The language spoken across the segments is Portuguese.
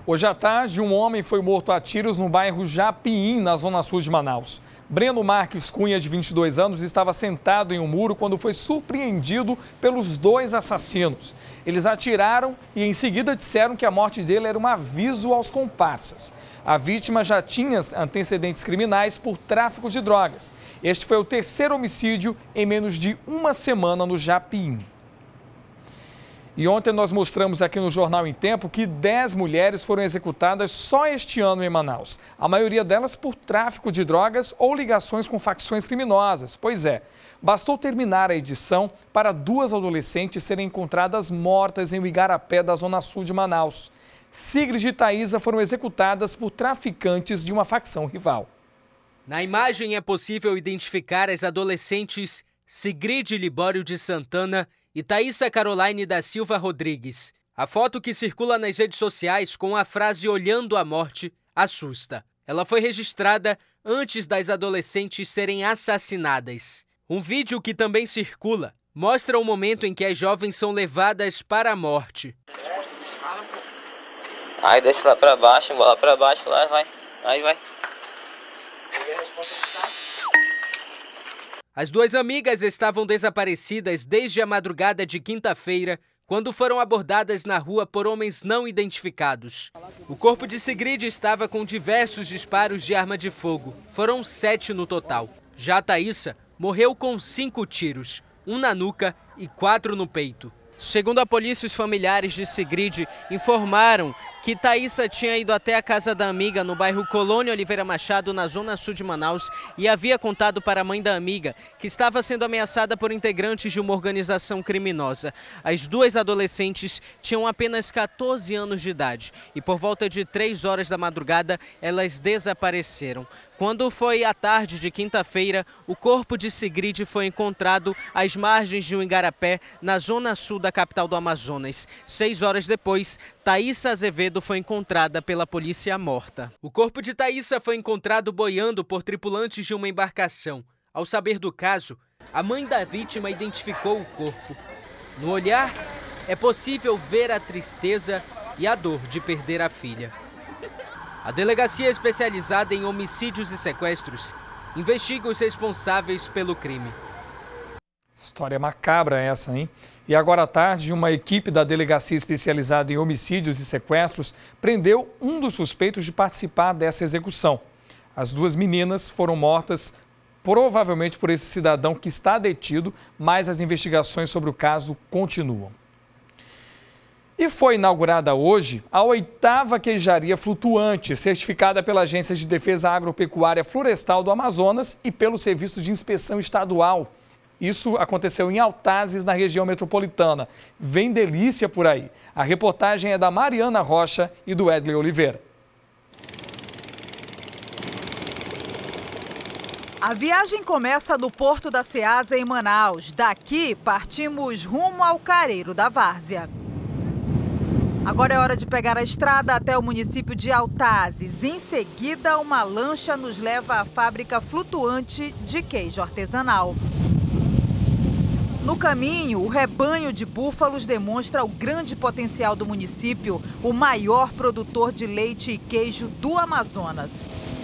Hoje à tarde, um homem foi morto a tiros no bairro Japim, na zona sul de Manaus. Breno Marques Cunha, de 22 anos, estava sentado em um muro quando foi surpreendido pelos dois assassinos. Eles atiraram e em seguida disseram que a morte dele era um aviso aos comparsas. A vítima já tinha antecedentes criminais por tráfico de drogas. Este foi o terceiro homicídio em menos de uma semana no Japim. E ontem nós mostramos aqui no Jornal em Tempo que 10 mulheres foram executadas só este ano em Manaus. A maioria delas por tráfico de drogas ou ligações com facções criminosas. Pois é, bastou terminar a edição para 2 adolescentes serem encontradas mortas em Igarapé, da zona sul de Manaus. Sigrid e Thaísa foram executadas por traficantes de uma facção rival. Na imagem é possível identificar as adolescentes Sigrid Libório de Santana e Thaísa Caroline da Silva Rodrigues. A foto que circula nas redes sociais com a frase "olhando a morte" assusta. Ela foi registrada antes das adolescentes serem assassinadas. Um vídeo que também circula mostra o momento em que as jovens são levadas para a morte. Aí desce lá pra baixo, bola pra baixo, lá vai. Aí vai. As 2 amigas estavam desaparecidas desde a madrugada de quinta-feira, quando foram abordadas na rua por homens não identificados. O corpo de Sigrid estava com diversos disparos de arma de fogo. Foram 7 no total. Já a Thaísa morreu com 5 tiros, 1 na nuca e 4 no peito. Segundo a polícia, os familiares de Sigrid informaram que Thaísa tinha ido até a casa da amiga no bairro Colônia Oliveira Machado, na zona sul de Manaus, e havia contado para a mãe da amiga que estava sendo ameaçada por integrantes de uma organização criminosa. As 2 adolescentes tinham apenas 14 anos de idade e por volta de 3 horas da madrugada elas desapareceram. Quando foi à tarde de quinta-feira, o corpo de Sigrid foi encontrado às margens de um igarapé, na zona sul da capital do Amazonas. 6 horas depois, Thaísa Azevedo foi encontrada pela polícia morta. O corpo de Thaísa foi encontrado boiando por tripulantes de uma embarcação. Ao saber do caso, a mãe da vítima identificou o corpo. No olhar, é possível ver a tristeza e a dor de perder a filha. A Delegacia Especializada em Homicídios e Sequestros investiga os responsáveis pelo crime. História macabra essa, hein? E agora à tarde, uma equipe da Delegacia Especializada em Homicídios e Sequestros prendeu um dos suspeitos de participar dessa execução. As 2 meninas foram mortas provavelmente por esse cidadão que está detido, mas as investigações sobre o caso continuam. E foi inaugurada hoje a 8ª queijaria flutuante, certificada pela Agência de Defesa Agropecuária Florestal do Amazonas e pelo Serviço de Inspeção Estadual. Isso aconteceu em Altazes, na região metropolitana. Vem delícia por aí. A reportagem é da Mariana Rocha e do Edley Oliveira. A viagem começa no Porto da Ceasa, em Manaus. Daqui, partimos rumo ao Careiro da Várzea. Agora é hora de pegar a estrada até o município de Altazes. Em seguida, uma lancha nos leva à fábrica flutuante de queijo artesanal. No caminho, o rebanho de búfalos demonstra o grande potencial do município, o maior produtor de leite e queijo do Amazonas.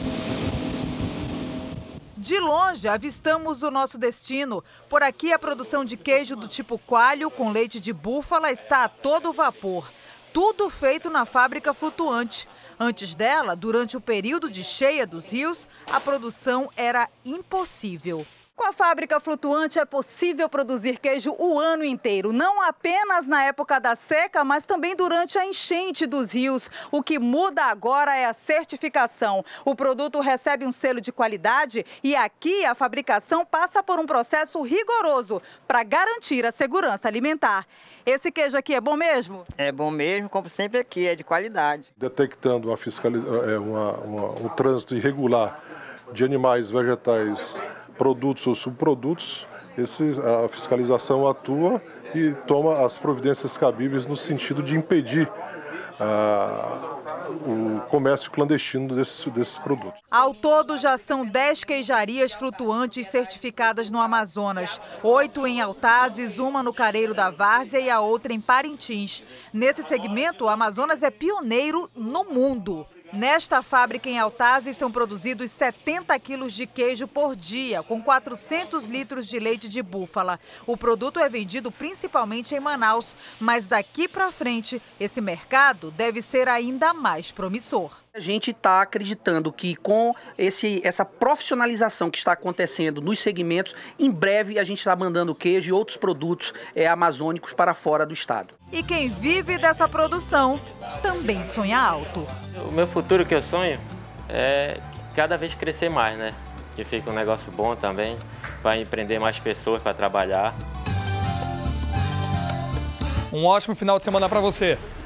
De longe, avistamos o nosso destino. Por aqui, a produção de queijo do tipo coalho com leite de búfala está a todo vapor. Tudo feito na fábrica flutuante. Antes dela, durante o período de cheia dos rios, a produção era impossível. Com a fábrica flutuante é possível produzir queijo o ano inteiro, não apenas na época da seca, mas também durante a enchente dos rios. O que muda agora é a certificação. O produto recebe um selo de qualidade e aqui a fabricação passa por um processo rigoroso para garantir a segurança alimentar. Esse queijo aqui é bom mesmo? É bom mesmo, como sempre aqui, é de qualidade. Detectando um trânsito irregular de animais, vegetais, produtos ou subprodutos, a fiscalização atua e toma as providências cabíveis no sentido de impedir o comércio clandestino desses produtos. Ao todo, já são 10 queijarias flutuantes certificadas no Amazonas. 8 em Altazes, uma no Careiro da Várzea e a outra em Parintins. Nesse segmento, o Amazonas é pioneiro no mundo. Nesta fábrica em Altazes são produzidos 70 quilos de queijo por dia, com 400 litros de leite de búfala. O produto é vendido principalmente em Manaus, mas daqui para frente esse mercado deve ser ainda mais promissor. A gente está acreditando que com essa profissionalização que está acontecendo nos segmentos, em breve a gente está mandando queijo e outros produtos amazônicos para fora do estado. E quem vive dessa produção também sonha alto. O meu futuro que eu sonho é cada vez crescer mais, né? Que fica um negócio bom também, para empreender mais pessoas para trabalhar. Um ótimo final de semana para você.